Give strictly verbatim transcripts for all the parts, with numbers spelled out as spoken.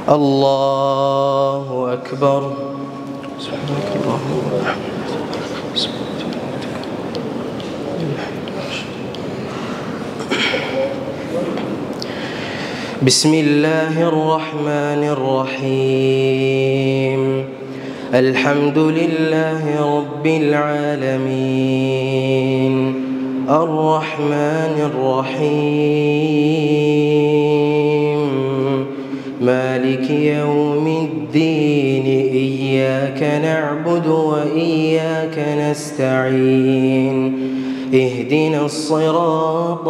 الله أكبر. سبحانك اللهم وبحمدك. بسم الله الرحمن الرحيم. الحمد لله رب العالمين الرحمن الرحيم مالك يوم الدين إياك نعبد وإياك نستعين اهدنا الصراط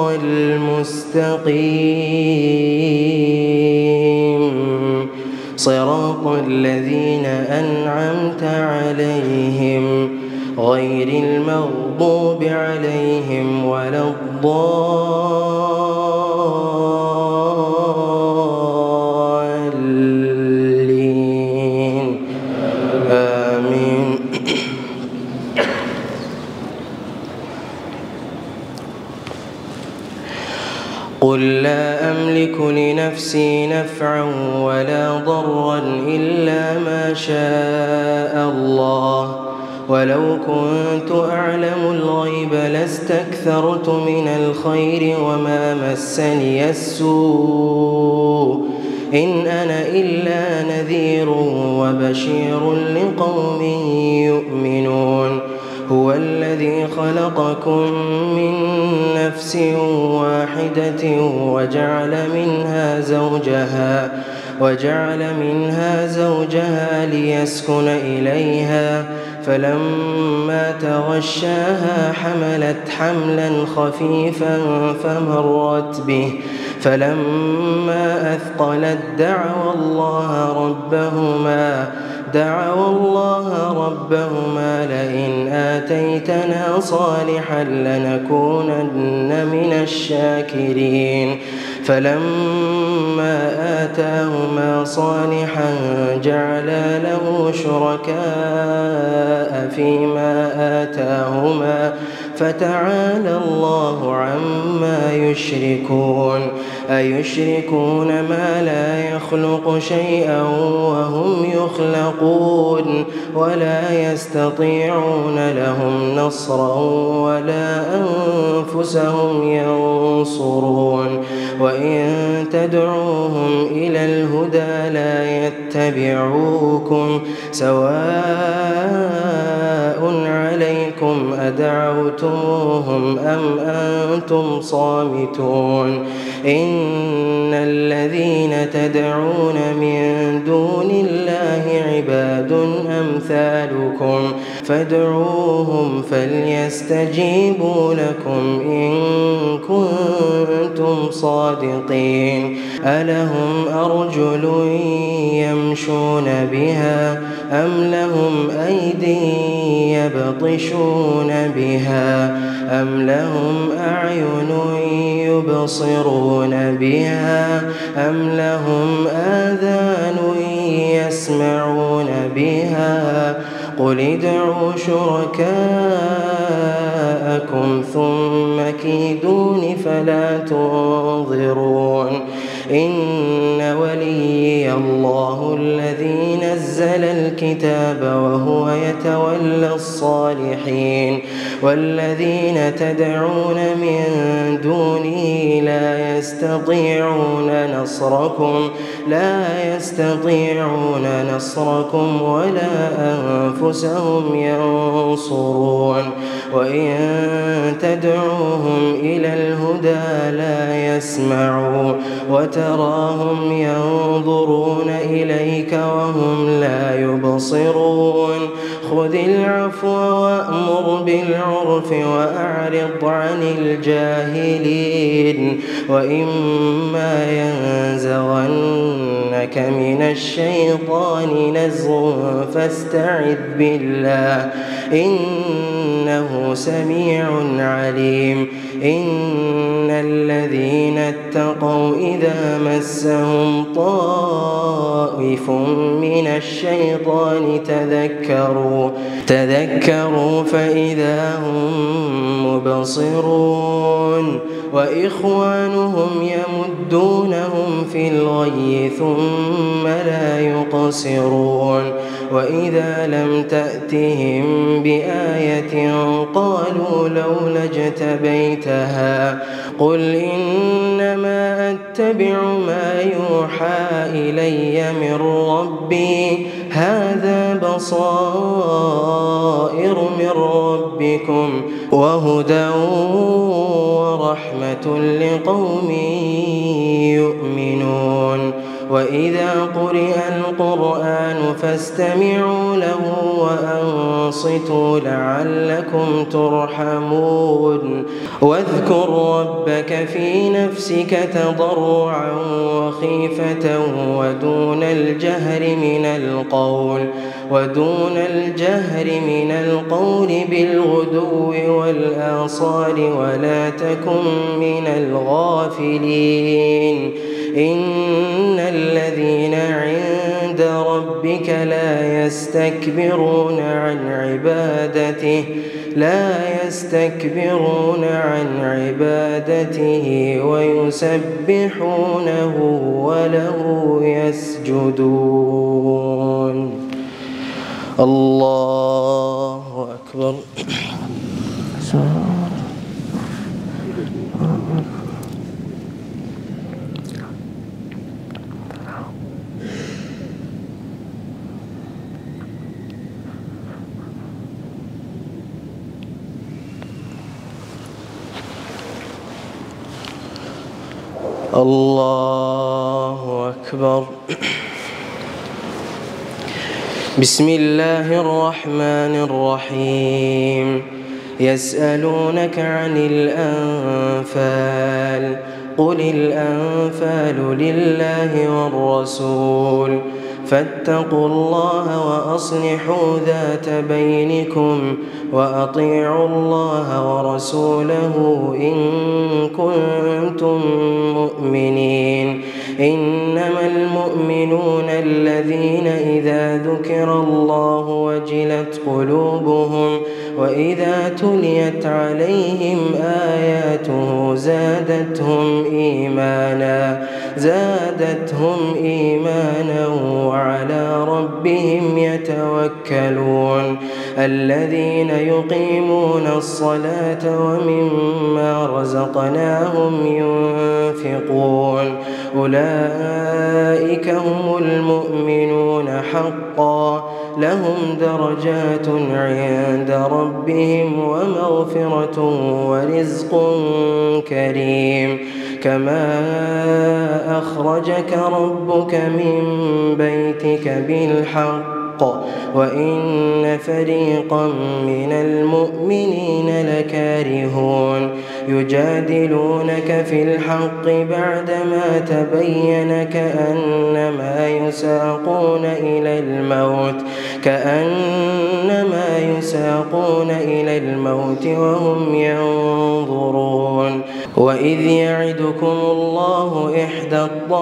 المستقيم صراط الذين أنعمت عليهم غير المغضوب عليهم ولا الضالين آمين. قل لا أملك لنفسي نفعا ولا ضرا إلا ما شاء الله ولو كنت أعلم الغيب لاستكثرت من الخير وما مسني السوء إن أنا إلا نذير وبشير لقوم يؤمنون. هو الذي خلقكم من نفس واحدة وجعل منها زوجها وجعل منها زوجها ليسكن إليها فلما تغشاها حملت حملا خفيفا فمرت به فلما أثقلت دعوا الله ربهما دعوا الله ربهما لئن آتيتنا صالحا لنكونن من الشاكرين فلما آتاهما صالحا جعلا له شركاء فيما آتاهما فتعالى الله عما يشركون. أيشركون ما لا يخلق شيئا وهم يخلقون ولا يستطيعون لهم نصرا ولا أنفسهم ينصرون. وإن تدعوهم إلى الهدى لا يتبعوكم سواء عليكم أدعوتموهم أم أنتم صامتون. إن الذين تدعون من دون الله عباد أمثالكم فادعوهم فليستجيبوا لكم إن كنتم صادقين. ألهم أرجل يمشون بها أم لهم أيدي يبطشون بها أم لهم أعين يبصرون بها أم لهم آذان يسمعون بها قل ادعوا شركاءكم ثم كيدون فلا تنظرون. إن وليي الله الذي نزل الكتاب وهو يتولى الصالحين والذين تدعون من دونه لا يستطيعون نصركم لا يستطيعون نصركم ولا أنفسهم ينصرون. وإن تدعوهم إلى الهدى لا يسمعوا وتراهم ينظرون إليك وهم لا يبصرون. خذ العفو وأمر بالعرف وأعرض عن الجاهلين. وإما ينزغنك من الشيطان نزغ فاستعذ بالله إنه سميع عليم. إن الذين اتقوا إذا مسهم طائف طائف من الشيطان تذكروا تذكروا فإذا هم مبصرون وإخوانهم يمدونهم في الغي ثم لا يقصرون وإذا لم تأتهم بآية قالوا لولا اجتبيتها قل إنما أتبع ما يوحى إلي من ربي هذا بصائر من ربكم وهدى ورحمة لقوم يؤمنون وإذا قرئ القرآن فاستمعوا له وأنصتوا لعلكم ترحمون واذكر ربك في نفسك تضرعا وخيفة ودون الجهر من القول ودون الجهر من القول بالغدو والآصال ولا تكن من الغافلين إن الذين عند ربك لا يستكبرون عن عبادته لا يستكبرون عن عبادته ويسبحونه وله يسجدون. الله أكبر. الله أكبر. بسم الله الرحمن الرحيم. يسألونك عن الأنفال قل الأنفال لله والرسول فاتقوا الله وأصلحوا ذات بينكم وأطيعوا الله ورسوله إن كنتم مؤمنين. إنما المؤمنون الذين إذا ذكر الله وجلت قلوبهم وإذا تليت عليهم آياته زادتهم إيمانا زادتهم إيمانا وعلى ربهم يتوكلون. الذين يقيمون الصلاة ومما رزقناهم ينفقون أولئك هم المؤمنون حقا لهم درجات عند ربهم ومغفرة ورزق كريم. كما أخرجك ربك من بيتك بالحق وإن فريقا من المؤمنين لكارهون يجادلونك في الحق بعدما تبين كأنما يساقون إلى الموت كأنما يساقون إلى الموت وهم ينظرون. وإذ يعدكم الله إحدى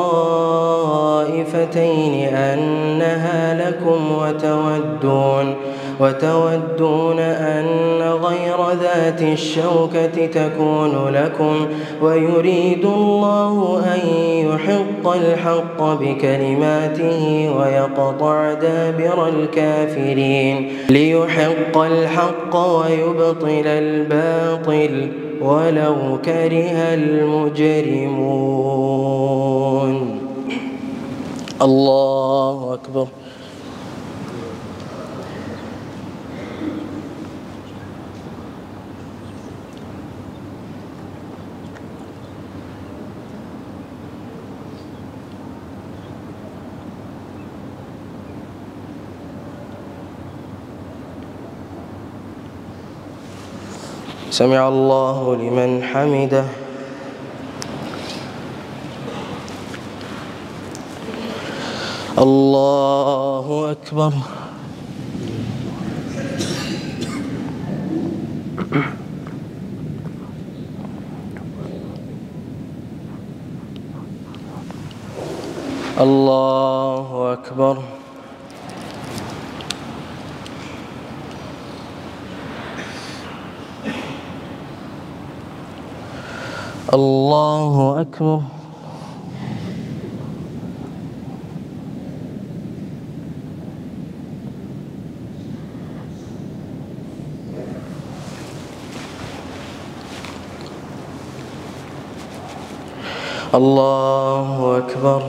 الطائفتين أنها لكم وتودون وتودون أن غير ذات الشوكة تكون لكم ويريد الله أن يحق الحق بكلماته ويقطع دابر الكافرين ليحق الحق ويبطل الباطل ولو كره المجرمون. الله أكبر. سمع الله لمن حمده. الله أكبر. الله أكبر. الله أكبر. الله أكبر.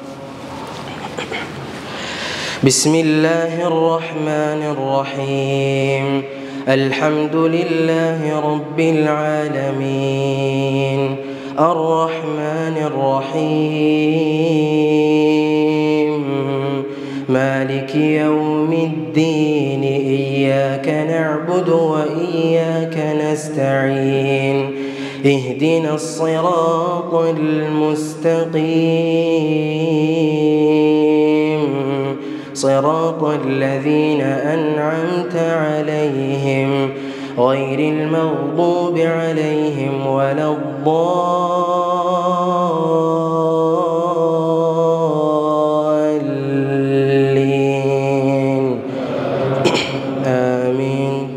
بسم الله الرحمن الرحيم. الحمد لله رب العالمين الرحمن الرحيم مالك يوم الدين إياك نعبد وإياك نستعين اهدنا الصراط المستقيم صراط الذين أنعمت عليهم غير المغضوب عليهم ولا الضالين آمين.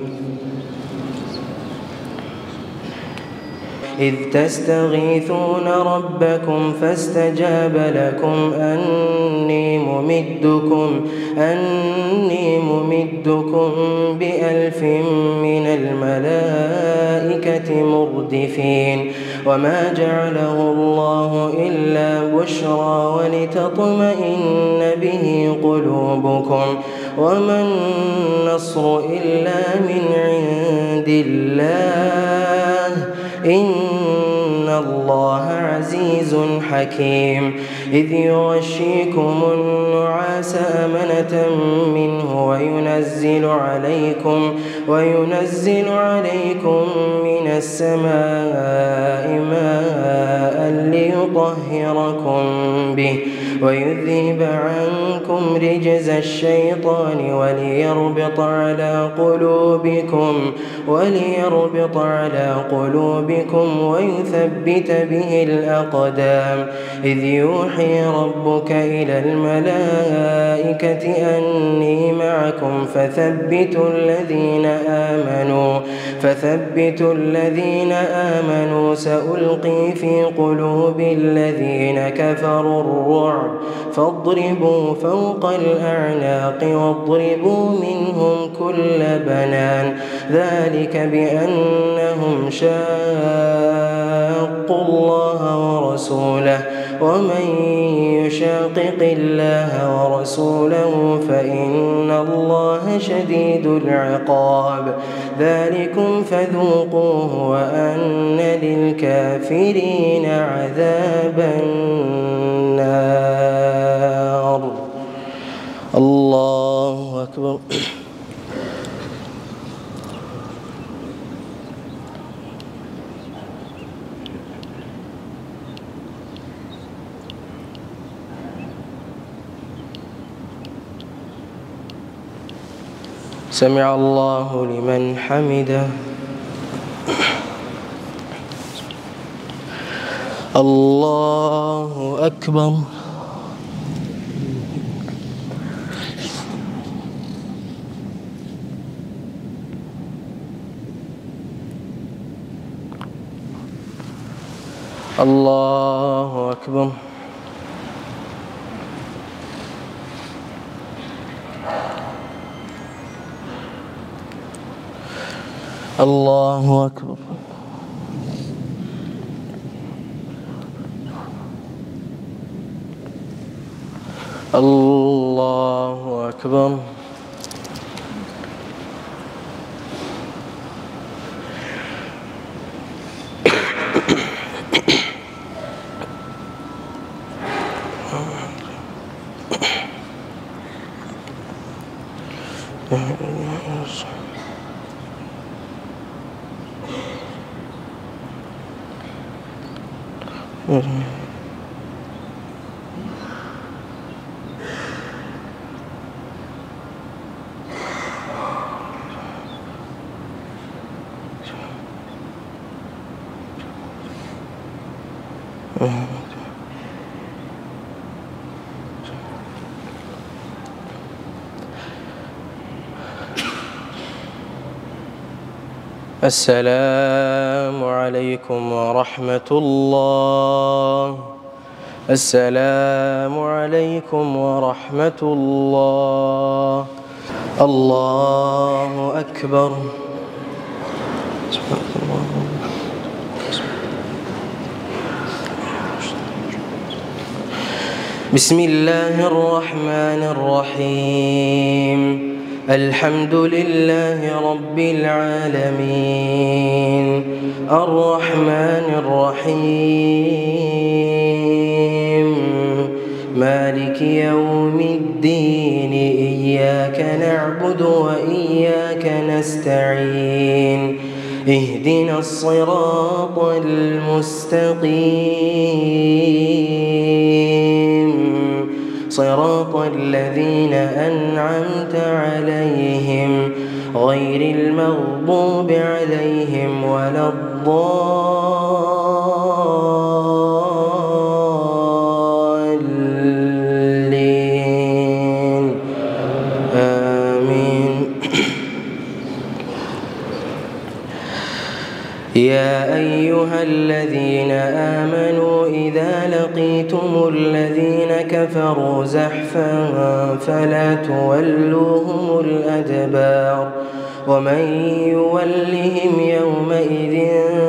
إذ تستغيثون ربكم فاستجاب لكم أني ممدكم أني ممدكم بألف من الملائكة مردفين وما جعله الله إلا بشرى ولتطمئن به قلوبكم وما النصر إلا من عند الله إن الله عزيز حكيم. إذ يغشيكم النعاس أمنة منه وينزل عليكم وينزل عليكم من السماء ماء ليطهركم به ويذهب عنكم رجز الشيطان وليربط على قلوبكم وليربط على قلوبكم ويثبت به الأقدام. إذ يوحي ربك إلى الملائكة أني معكم فثبتوا الذين آمنوا فثبتوا الذين آمنوا سألقي في قلوب الذين كفروا الرعب فاضربوا فوق الأعناق واضربوا منهم كل بنان ذلك بأنهم شاقوا الله ورسوله ومن يشاقق الله ورسوله فإن الله شديد العقاب. ذلكم فذوقوه وأن للكافرين عذاب النار. الله أكبر. سمع الله لمن حمده. الله أكبر. الله أكبر. الله أكبر. الله أكبر. السلام عليكم ورحمة الله. السلام عليكم ورحمة الله. الله أكبر. بسم الله الرحمن الرحيم. الحمد لله رب العالمين الرحمن الرحيم مالك يوم الدين إياك نعبد وإياك نستعين اهدنا الصراط المستقيم صراط الذين أنعمت عليهم غير المغضوب عليهم ولا الضالين آمين. يا أيها الذين آمنوا إذا لقيتم الذين كفروا زحفا فلا تولوهم الأدبار ومن يولهم يومئذ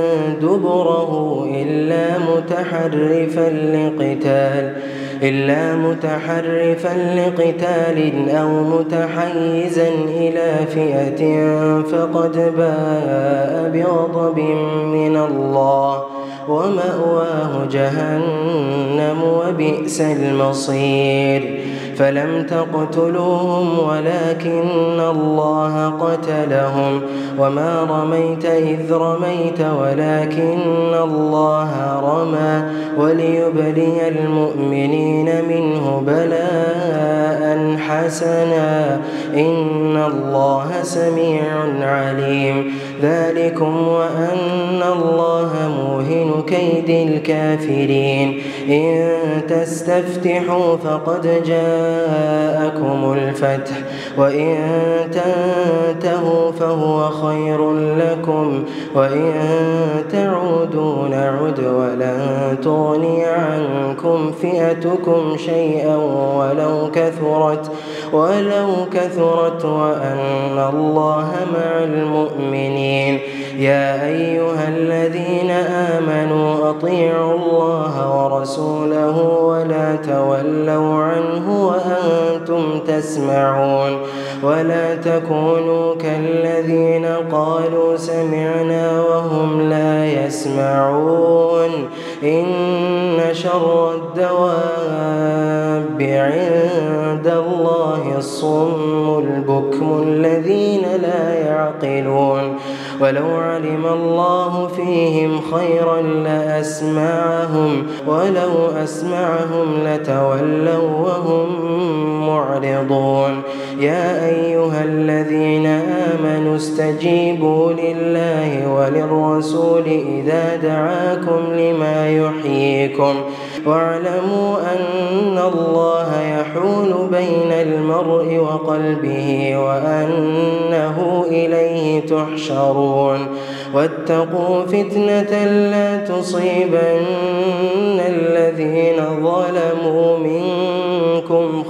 دبره إلا متحرفا لقتال إلا متحرفا لقتال أو متحيزا إلى فئة فقد باء بغضب من الله ومأواه جهنم وبئس المصير. فلم تقتلوهم ولكن الله قتلهم وما رميت إذ رميت ولكن الله رمى وليبلي المؤمنين منه بلاء حسنا إن الله سميع عليم. ذلكم وأن الله موهن كيد الكافرين. إن تستفتحوا فقد جاءكم الفتح وإن تنتهوا فهو خير لكم وإن تعودوا نعد ولن تغني عنكم فئتكم شيئا ولو كثرت ولو كثرت وأن الله مع المؤمنين. يا أيها الذين آمنوا أطيعوا الله ورسوله ولا تولوا عنه وأنتم تسمعون ولا تكونوا كالذين قالوا سمعنا وهم لا يسمعون. إن شر الدواب عند الله الصم البكم الذين لا يعقلون. ولو علم الله فيهم خيرا لأسمعهم ولو أسمعهم لتولوا وهم معرضون. يا أيها الذين آمنوا استجيبوا لله وللرسول إذا دعاكم لما يحييكم واعلموا أن الله يحول بين المرء وقلبه وأنه إليه تحشرون. واتقوا فتنة لا تصيبن الذين ظلموا منكم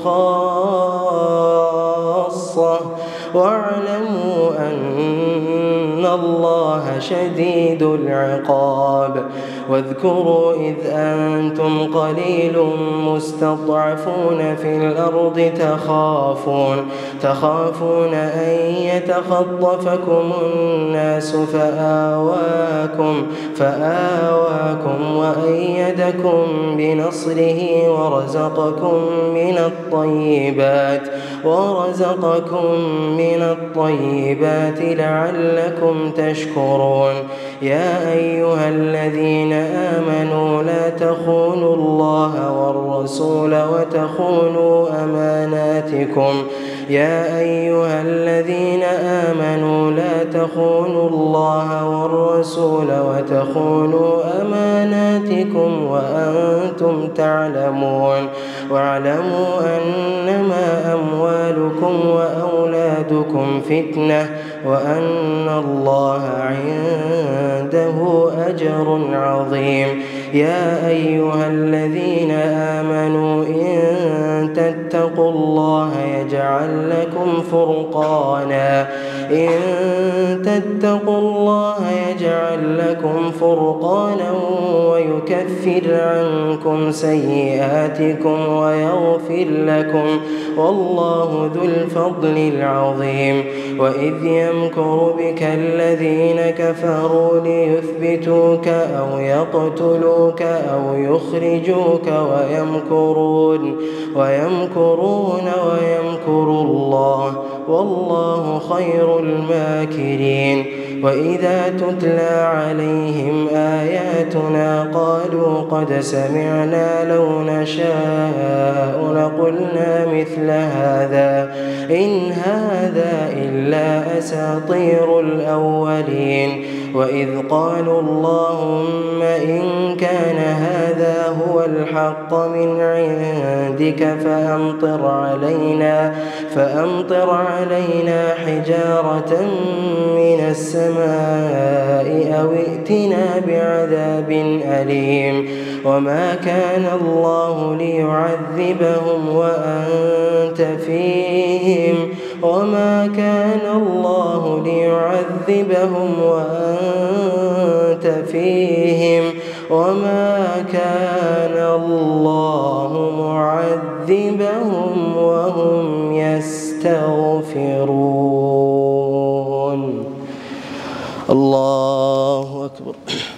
خاصة واعلموا أن الله شديد العقاب. واذكروا إذ أنتم قليل مستضعفون في الأرض تخافون تخافون أن يتخطفكم الناس فآواكم فآواكم وأيدكم بنصره ورزقكم من الطيبات ورزقكم من الطيبات لعلكم تشكرون. يا أيها الذين آمنوا لا تخونوا الله والرسول وتخونوا أماناتكم يا أيها الذين آمنوا لا تخونوا الله والرسول وتخونوا أماناتكم وأنتم تعلمون واعلموا أنما أموالكم وأولادكم فتنة وأن الله عنده أجر عظيم. يا أيها الذين آمنوا إن تتقوا الله يجعل لكم فرقانا إن تتقوا الله يجعل لكم فرقانا ويكفر عنكم سيئاتكم ويغفر لكم والله ذو الفضل العظيم. وإذ يمكر بك الذين كفروا ليثبتوك أو يقتلوك أو يخرجوك ويمكرون ويمكرون ويمكر الله والله خير الماكرين. وإذا تتلى عليهم آياتنا قالوا قد سمعنا لو نشاء لقلنا مثل هذا إن هذا إلا أساطير الأولين. وإذ قالوا اللهم إن كان هذا هو الحق من عندك فأمطر علينا فأمطر علينا حجارة من السماء أو ائتنا بعذاب أليم. وما كان الله ليعذبهم وأنت فيهم وما كان الله ليعذبهم وأنت فيهم وما كان الله معذبهم وهم يستغفرون. الله أكبر.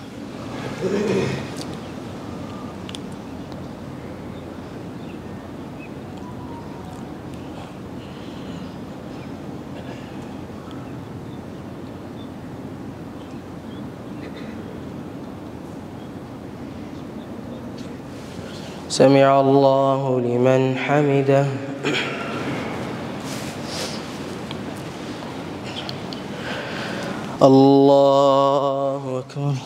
سمع الله لمن حمده. الله أكبر.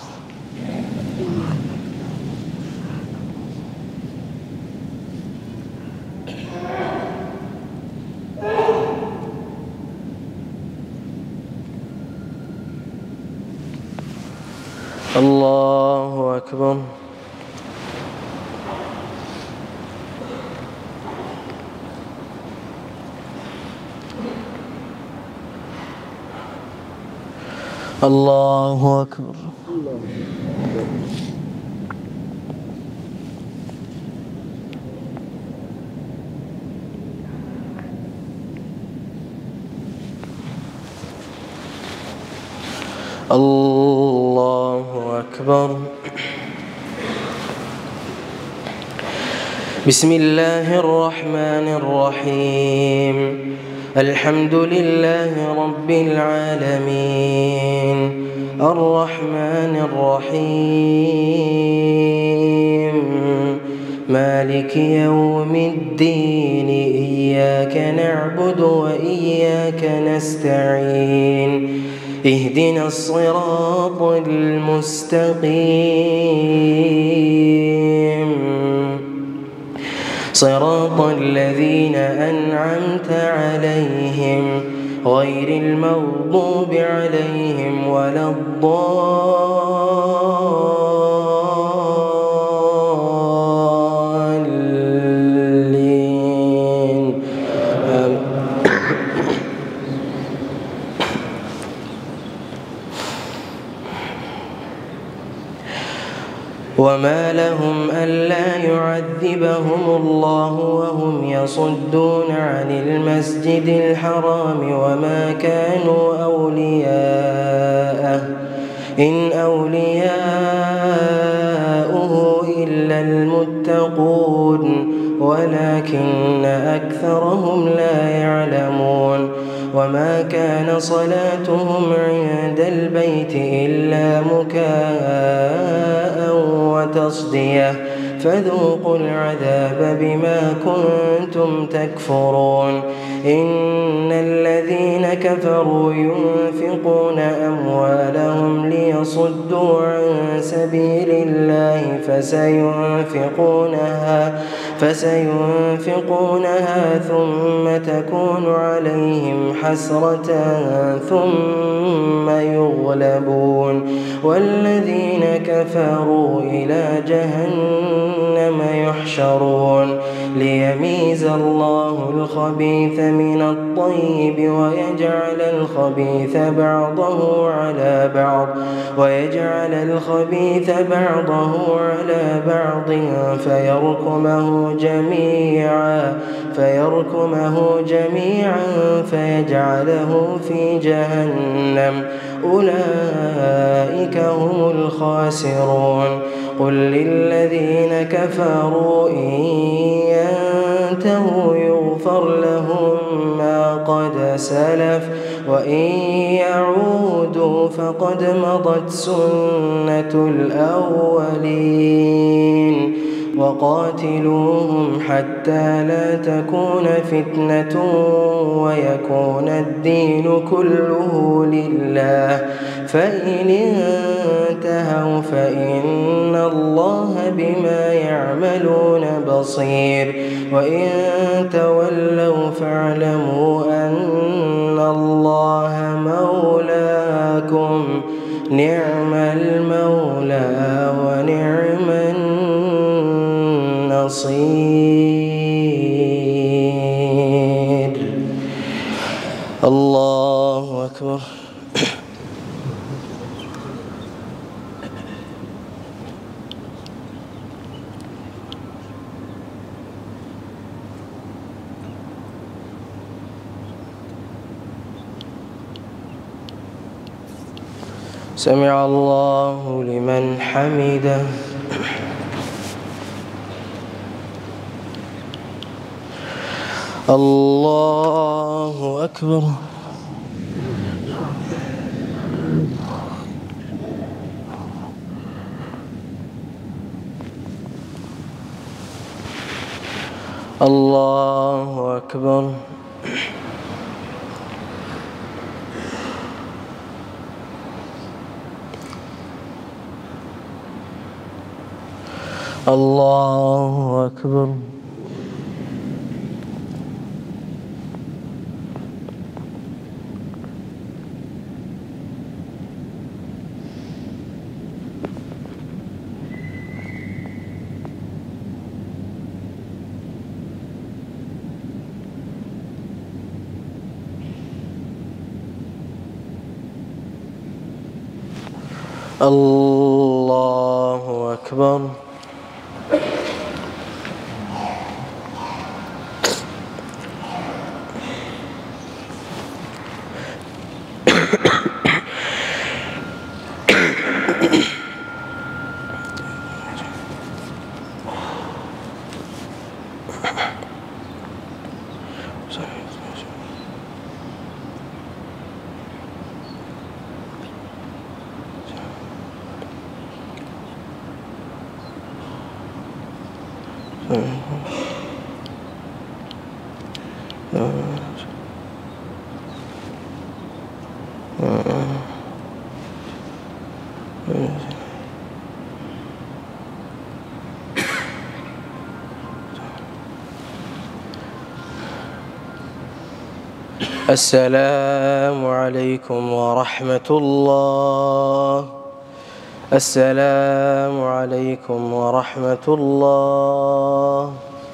الله أكبر. الله أكبر. الله أكبر. بسم الله الرحمن الرحيم. الحمد لله رب العالمين الرحمن الرحيم مالك يوم الدين إياك نعبد وإياك نستعين اهدنا الصراط المستقيم صراط الذين أنعمت عليهم غير المغضوب عليهم ولا الضالين. وما لهم ألا يعذبهم الله وهم يصدون عن المسجد الحرام وما كانوا أولياءه إن أولياؤه إلا المتقون ولكن أكثرهم لا يعلمون. وما كان صلاتهم عند البيت إلا مكاء وتصدية فذوقوا العذاب بما كنتم تكفرون. إن الذين كفروا ينفقون أموالهم ليصدوا عن سبيل الله فسينفقونها فسينفقونها ثم تكون عليهم حسرة ثم يغلبون والذين كفروا إلى جهنم يحشرون ليميز الله الخبيث من الطيب ويجعل الخبيث بعضه على بعض ويجعل الخبيث بعضه على بعض فيركمه جميعا فيركمه جميعا فيجعله في جهنم أولئك هم الخاسرون قل للذين كفروا إن ينتهوا يغفر لهم ما قد سلف وإن يعودوا فقد مضت سنة الأولين وقاتلوهم حتى لا تكون فتنة ويكون الدين كله لله فإن انتهوا فإن الله بما يعملون بصير وإن تولوا فاعلموا أن الله مولاكم نعم المولى ونعم النصير. الله أكبر. سمع الله لمن حمده. الله أكبر. الله أكبر. الله أكبر. الله أكبر. السلام عليكم ورحمة الله. السلام عليكم ورحمة الله.